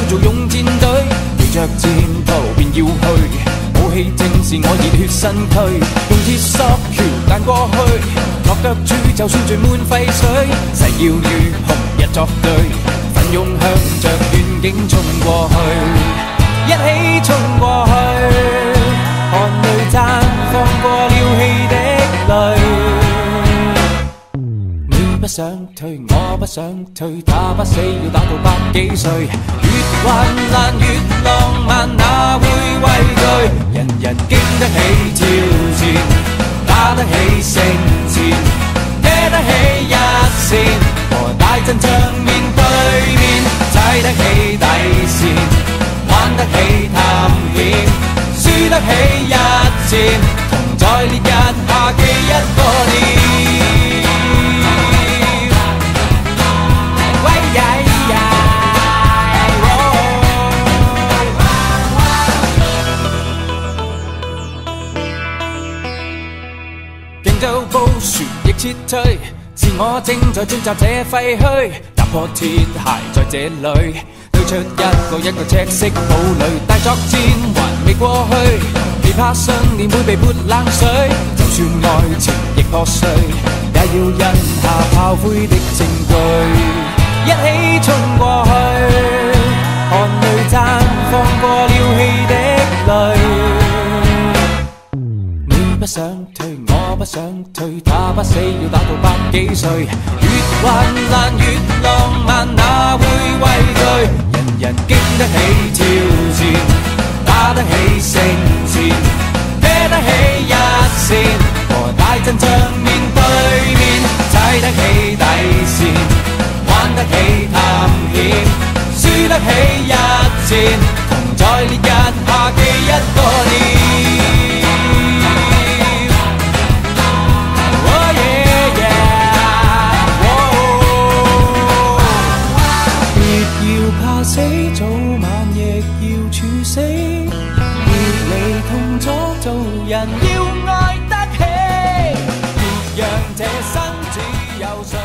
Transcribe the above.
做勇戰隊，隨着戰途便要去。武器正是我熱血身軀，用鐵索橋彈過去，落腳處就算聚滿廢水，誓要與紅日作對，奮勇向着願景衝過去，一起衝過去，汗淚綻放過了氣的淚。不想退，我不想退，他不死要打到百幾歲，越患難越浪漫，哪會畏懼？人人經得起挑戰，打得起勝戰，孭得起一線，和大陣仗面對面，踩得起底線，玩得起探險，輸得起一戰，同在烈日下記一個念。競走高船亦撤退，是我正在進襲這廢墟，踏破鐵鞋在這裏，推出一個赤色堡壘，大作戰還未過去，別怕信念會被潑冷水，就算愛情亦破碎，也要印下炮灰的證據，一起衝過去，汗淚綻放過了氣的淚。不想退，我不想退，他不死要打到百幾歲，越患難越浪漫，哪會畏懼？人人經得起挑戰，打得起勝戰，孭得起一線，和大陣仗面對面，踩得起底線，玩得起探險，輸得起一戰，同在烈日下記一個念。死早晚亦要處死，別離痛楚做人要愛得起，別讓這生只有